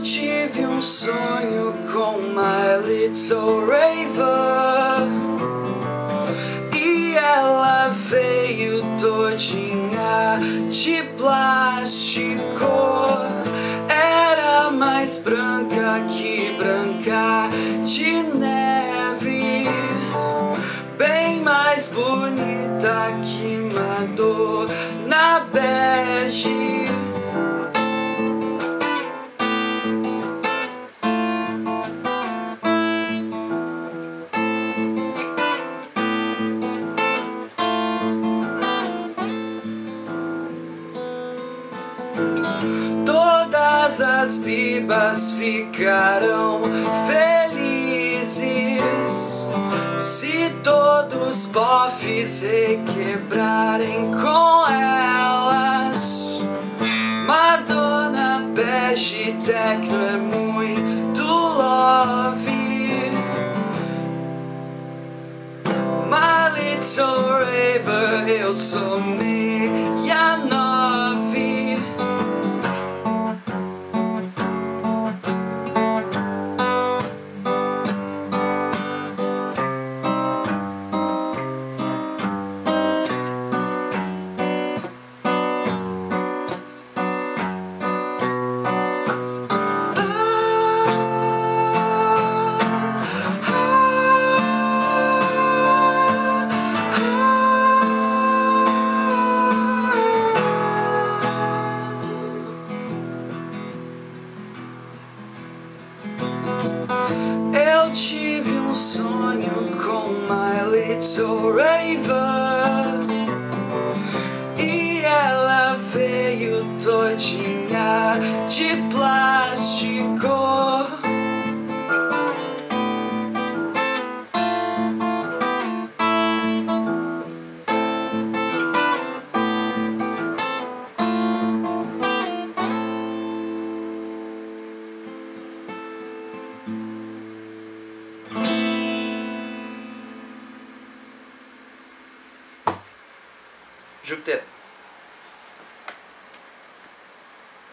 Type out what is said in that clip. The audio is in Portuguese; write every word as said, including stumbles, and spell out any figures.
tive um sonho com My Little Raver e ela veio todinha de plástico. Era mais branca que branca de neve, bem mais bonita que Madonna bege. Todas as bibas ficarão felizes se todos bofs requebrarem com elas. Madonna bege techno é muito love. My Little Raver, eu sou meia nove. Eu tive um sonho com My Little Raver e ela veio todinha de plástico. Júpiter.